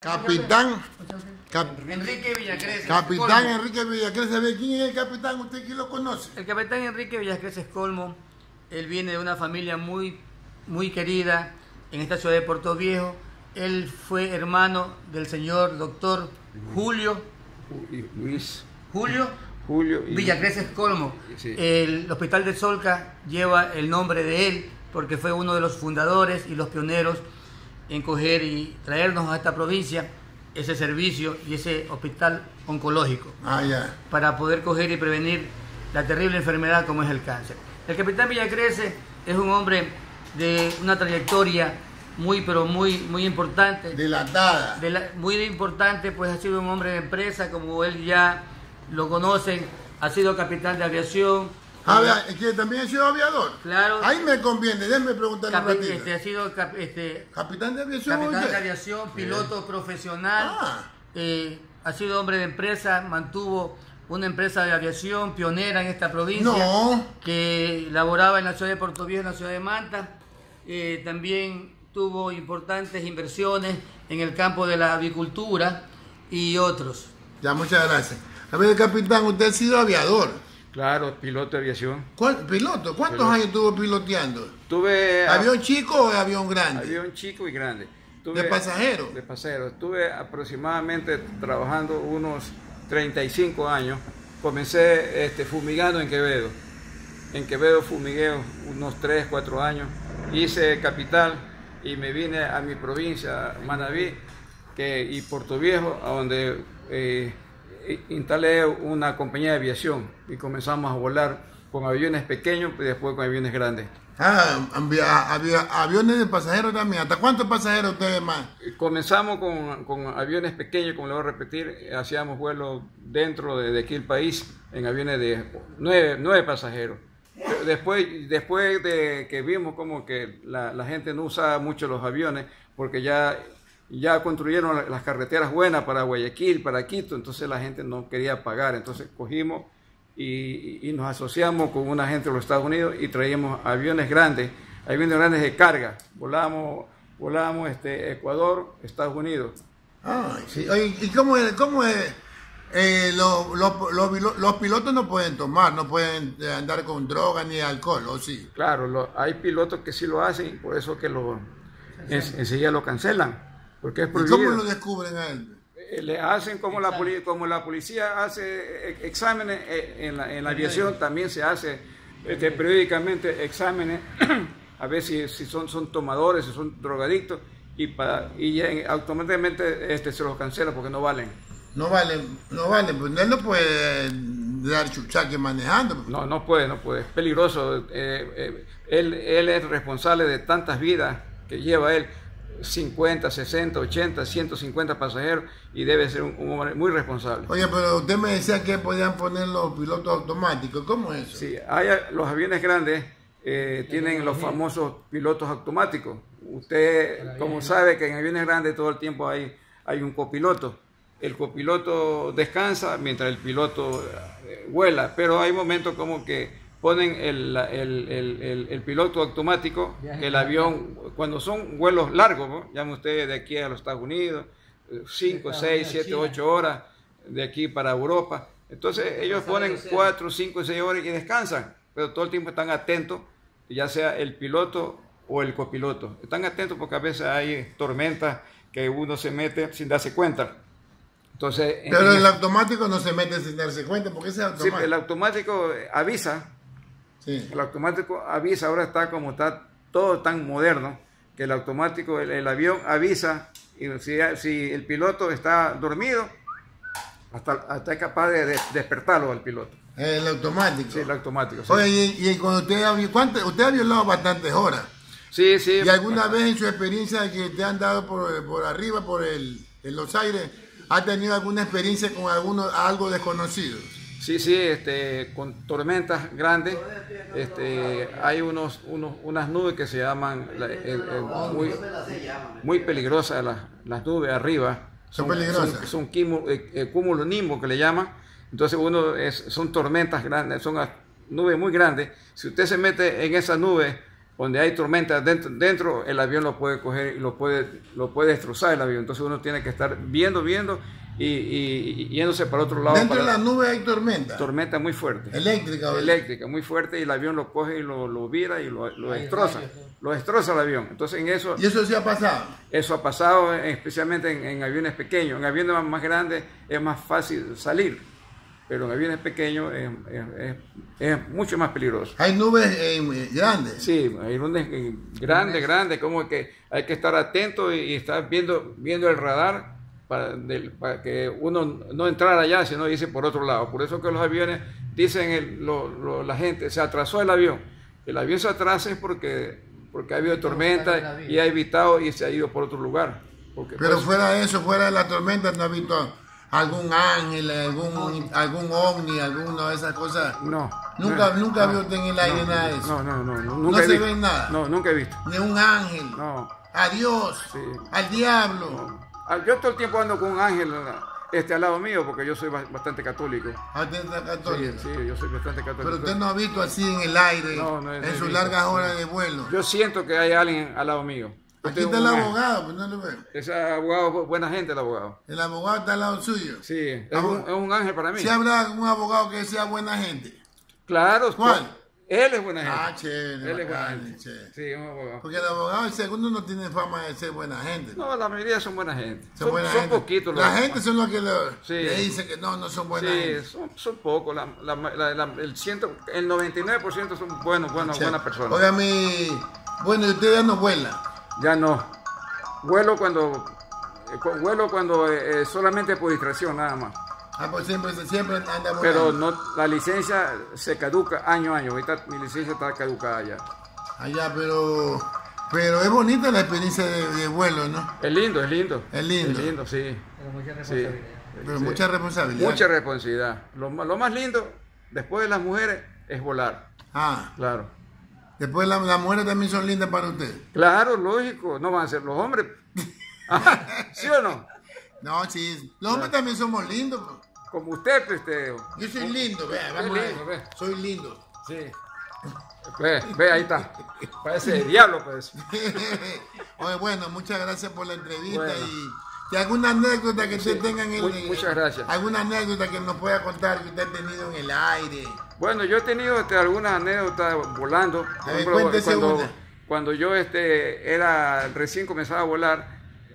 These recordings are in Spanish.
Capitán. Enrique Villacreces. Capitán Enrique Villacreces. ¿Sabe quién es el capitán? ¿Usted quién lo conoce? El capitán Enrique Villacreces Colmo, él viene de una familia muy querida en esta ciudad de Puerto Viejo. Él fue hermano del señor doctor Julio Villacreces Colmo. Sí. El hospital de Solca lleva el nombre de él porque fue uno de los fundadores y los pioneros en coger y traernos a esta provincia ese servicio y ese hospital oncológico para poder coger y prevenir la terrible enfermedad como es el cáncer. El capitán Villacreces es un hombre de una trayectoria muy importante. Dilatada. Muy importante, pues ha sido un hombre de empresa, como él ya lo conocen, ha sido capitán de aviación. Es que también ha sido aviador. Claro. Ahí me conviene, déjeme preguntarle un ratito. Ha sido capitán de aviación. Capitán de aviación, piloto profesional. Ha sido hombre de empresa, mantuvo una empresa de aviación pionera en esta provincia. Que laboraba en la ciudad de Puerto Viejo, en la ciudad de Manta. También tuvo importantes inversiones en el campo de la avicultura y otros. Ya, muchas gracias. A ver, capitán, usted ha sido aviador. Claro, piloto de aviación. ¿Piloto? ¿Cuántos años estuvo piloteando? Tuve... ¿Avión chico o avión grande? Avión chico y grande. ¿De pasajero? De pasajero. Estuve aproximadamente trabajando unos 35 años. Comencé fumigando en Quevedo. En Quevedo fumigué unos 3, 4 años. Hice capital y me vine a mi provincia, Manabí y Puerto Viejo, a donde instalé una compañía de aviación y comenzamos a volar con aviones pequeños y después con aviones grandes. Aviones de pasajeros también. ¿Hasta cuántos pasajeros ustedes más? Comenzamos con aviones pequeños, como le voy a repetir, hacíamos vuelos dentro de aquí el país en aviones de 9 pasajeros. Después de que vimos como que la gente no usaba mucho los aviones, porque ya construyeron las carreteras buenas para Guayaquil, para Quito, entonces la gente no quería pagar, entonces cogimos y nos asociamos con una gente de los Estados Unidos y traíamos aviones grandes de carga, volábamos Ecuador, Estados Unidos. Sí. Oye, ¿y cómo es? Los pilotos no pueden tomar, no pueden andar con droga ni alcohol, ¿o sí? Claro, hay pilotos que sí lo hacen, por eso que enseguida lo cancelan, porque es prohibido. ¿Y cómo lo descubren a él? Le hacen como la policía hace exámenes en la aviación, también se hace periódicamente exámenes a ver si son tomadores, si son drogadictos, y ya automáticamente se los cancela porque no valen. No valen, pues él no puede dar chuchaque manejando. No puede, es peligroso. Él es responsable de tantas vidas que lleva él, 50, 60, 80, 150 pasajeros, y debe ser un hombre muy responsable. Oye, pero usted me decía que podían poner los pilotos automáticos, ¿cómo es eso? Sí, los aviones grandes tienen los famosos pilotos automáticos. Usted, como sabe que en aviones grandes todo el tiempo hay un copiloto. El copiloto descansa mientras el piloto vuela, pero hay momentos como que ponen el piloto automático, el avión, cuando son vuelos largos, ¿no? Llame usted de aquí a los Estados Unidos, 5, 6, 7, 8 horas, de aquí para Europa. Entonces ellos ponen 4, 5, 6 horas y descansan, pero todo el tiempo están atentos, ya sea el piloto o el copiloto. Están atentos porque a veces hay tormentas que uno se mete sin darse cuenta. Entonces, pero el automático no se mete sin darse cuenta, porque ese automático. Sí, el automático avisa. Sí. El automático avisa, ahora está todo tan moderno que el automático, el avión avisa, y si el piloto está dormido, hasta es capaz de despertarlo al piloto. El automático. Sí, el automático. Sí. Oye, y cuando usted ha violado bastantes horas. Sí. ¿Y alguna vez en su experiencia que te han dado por arriba, en los aires, ha tenido alguna experiencia con algo desconocido? Sí, con tormentas grandes, hay unas nubes que se llaman muy peligrosas, las nubes arriba. Son peligrosas. Son cumulonimbos que le llaman. Entonces son tormentas grandes, son nubes muy grandes. Si usted se mete en esa nube, donde hay tormenta dentro el avión lo puede coger y lo puede destrozar el avión. Entonces uno tiene que estar viendo y yéndose para otro lado. Dentro de la nube hay tormenta. Tormenta muy fuerte. Eléctrica. Eléctrica, muy fuerte, y el avión lo coge y lo vira y lo destroza. Lo destroza el avión. Entonces en eso... ¿Y eso sí ha pasado? Eso ha pasado especialmente en aviones pequeños. En aviones más grandes es más fácil salir, pero en aviones pequeños es mucho más peligroso. ¿Hay nubes grandes? Sí, hay nubes grandes, como que hay que estar atento y estar viendo el radar para que uno no entrara allá, sino irse por otro lado. Por eso que los aviones, dicen la gente, se atrasó el avión. El avión se atrasa es porque ha habido tormenta y ha evitado y se ha ido por otro lugar. Pero pues, fuera de eso, fuera de la tormenta, ¿no ha visto algún ángel, algún ovni, alguna de esas cosas? No. Nunca vio en el aire nada de eso. No. No se ve nada. No, nunca he visto. Ni un ángel. No. A Dios. Sí. Al diablo. No. Yo todo el tiempo ando con un ángel al lado mío, porque yo soy bastante católico. ¿Usted está católico? Sí, yo soy bastante católico. Pero usted no ha visto así en el aire, en sus largas horas de vuelo. Yo siento que hay alguien al lado mío. Aquí está el abogado, pues no lo veo. Ese abogado, buena gente el abogado. El abogado está al lado suyo. Sí, es un ángel para mí. ¿Sí habrá un abogado que sea buena gente? Claro. ¿Cuál? Él es buena gente. Chévere. Él es buena gente. Chévere. Sí, es un abogado. Porque el abogado, el segundo, no tiene fama de ser buena gente. No, la mayoría son buena gente. Son poquitos. La gente son los que le dicen que no son buena gente. Sí, son pocos. El 99% son buenas personas. Oiga, bueno, ¿y usted ya no vuela? Ya no. Vuelo cuando solamente por distracción, nada más. Pues siempre anda volando. Pero no, la licencia se caduca año a año. Ahorita mi licencia está caducada ya. Allá, pero es bonita la experiencia de vuelo, ¿no? Es lindo. Es lindo. Es lindo, sí. Pero mucha responsabilidad. Pero mucha responsabilidad. Mucha responsabilidad. Lo más lindo, después de las mujeres, es volar. Claro. Después las mujeres también son lindas para usted. Claro, lógico. No van a ser los hombres. ¿Sí o no? No, sí. Los hombres también somos lindos. Como usted, Pesteo. Yo soy lindo, vea. Soy lindo. Sí. Ve, ahí está. Parece el diablo, pues. Oye, bueno, muchas gracias por la entrevista y alguna anécdota que usted tenga en el... Muchas gracias. Alguna anécdota que nos pueda contar que usted ha tenido en el aire. Bueno, yo he tenido algunas anécdotas volando. Por ejemplo, cuando yo recién comenzaba a volar,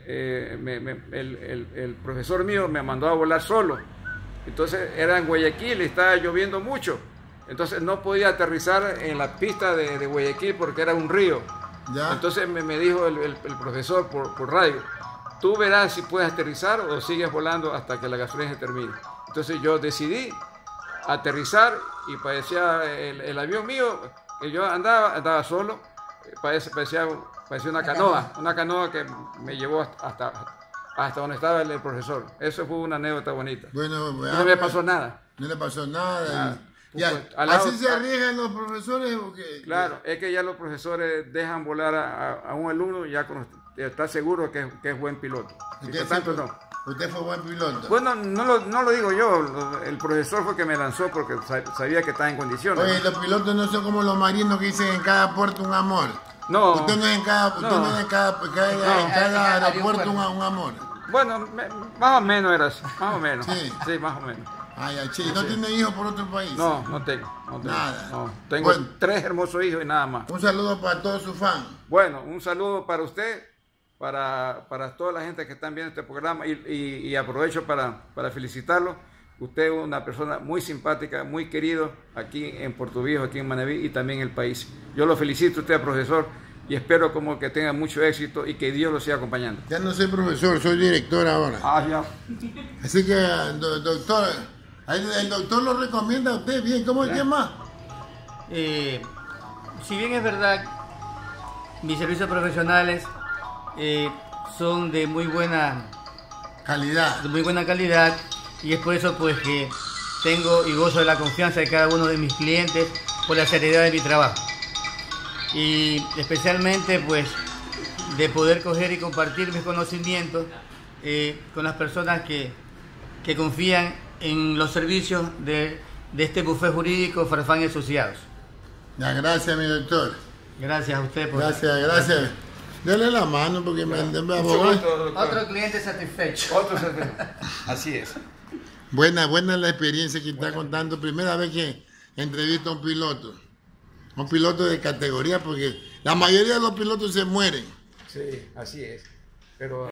el profesor mío me mandó a volar solo. Entonces era en Guayaquil y estaba lloviendo mucho. Entonces no podía aterrizar en la pista de Guayaquil porque era un río. ¿Ya? Entonces me dijo el profesor por radio: tú verás si puedes aterrizar o sigues volando hasta que la gasolina se termine. Entonces yo decidí aterrizar y parecía el avión mío, que yo andaba solo, parecía una canoa que me llevó hasta donde estaba el profesor. Eso fue una anécdota bonita. Bueno, no me pasó nada. No le pasó nada. Ya, ¿así se arriesgan los profesores? Claro, es que ya los profesores dejan volar a un alumno ya cuando está seguro que es buen piloto. Tanto no. ¿Usted fue buen piloto? Bueno, no lo digo yo, el profesor fue que me lanzó porque sabía que estaba en condiciones. Oye, los pilotos no son como los marinos que dicen en cada puerto un amor. No. Usted no es en cada aeropuerto un amor. Bueno, más o menos era así, más o menos. Sí, más o menos. ¿No tiene hijos por otro país? No tengo. Nada. No. Tengo 3 hermosos hijos y nada más. Un saludo para todos sus fans. Bueno, un saludo para usted, para toda la gente que están viendo este programa y aprovecho para felicitarlo. Usted es una persona muy simpática, muy querido aquí en Puerto Viejo, aquí en Manaví y también en el país. Yo lo felicito a usted, profesor, y espero como que tenga mucho éxito y que Dios lo siga acompañando. Ya no soy profesor, soy director ahora. Ya. Así que, doctor, el doctor lo recomienda a usted bien. ¿Cómo se llama? Si bien es verdad, mis servicios profesionales son de muy buena calidad, y es por eso pues que tengo y gozo de la confianza de cada uno de mis clientes por la seriedad de mi trabajo, y especialmente pues de poder coger y compartir mis conocimientos con las personas que confían en los servicios de este bufete jurídico Farfán y Asociados. Gracias, mi doctor. Gracias a usted por Gracias. Dele la mano porque me Mucho gusto, doctor. otro cliente satisfecho. Así es. Buena la experiencia que está contando. Primera vez que entrevista a un piloto. Un piloto de categoría, porque la mayoría de los pilotos se mueren. Sí, así es. Pero